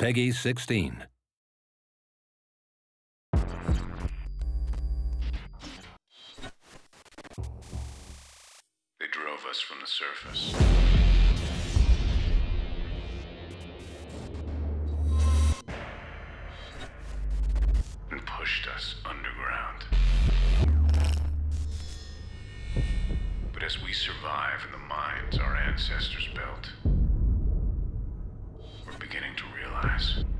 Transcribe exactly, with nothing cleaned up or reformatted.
Peggy sixteen. They drove us from the surface. And pushed us underground. But as we survive in the mines our ancestors built, we're beginning to realize